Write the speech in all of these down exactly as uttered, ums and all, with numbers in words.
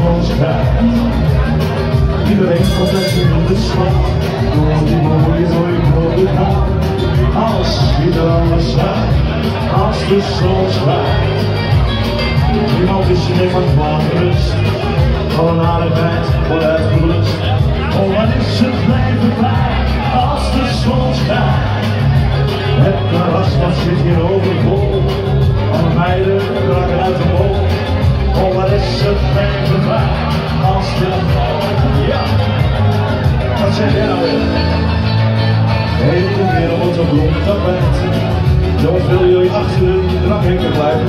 zon schijnt. Iedereen komt met z'n in de stad, door die mooie, mooie rode haan. Alles ziet er anders uit, als de zon schijnt. Niemand is er meer van waterrust, alle narigheid wordt uitgeblust. Oh, wat is het leven blij, als de zon schijnt. Het terras dat zit hier overvol, alle meiden raken uit de bol. Oh, wat is het leven blij, als de... Ja, wat zeg jij nou weer? Heel de wereld op blond tapijt. Jongens, willen jullie achter de dranghekje blijven?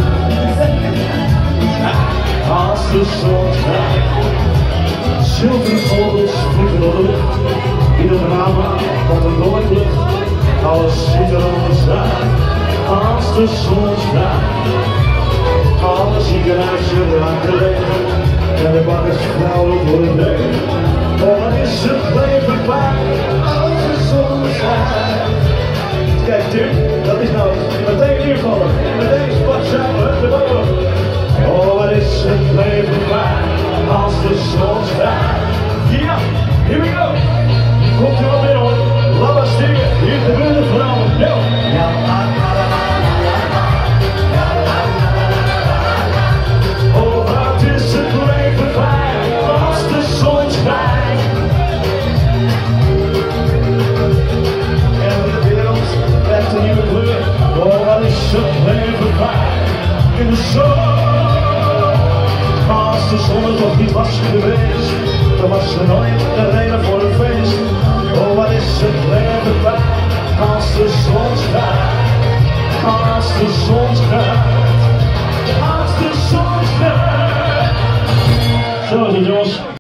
Als de zon schijnt, zilveren vogels vliegen door de lucht. In het raam komt een nooit lucht, alles ziet er anders uit. Als de zon schijnt, alle ziekenhuizen raken leeg en de bakkers vrouwelijk worden leeg. Oh, wat is het leven fijn, als de zon schijnt. Kijk Tim, dat is nou meteen invallen, meteen spatzuilen, de boven. Oh, wat is het leven fijn, als de zon schijnt. Ja, here we go. Komt u wel binnen hoor, laat maar stingen, hier gebeurt het vooral. Yo. Ja, la, la, la, la, la, la. Ja, la, la, la, la, la. Oh, wat is het leven fijn, als de zon schijnt. En de wereld krijgt een nieuwe kleur. Oh, wat is het leven fijn, in de zon. Als de zon er toch niet was geweest, dan was er nooit een reden voor een feest. Oh, wat is het leven fijn, als de zon schijnt. Als de zon schijnt, als de zon schijnt. Zo is het jongens.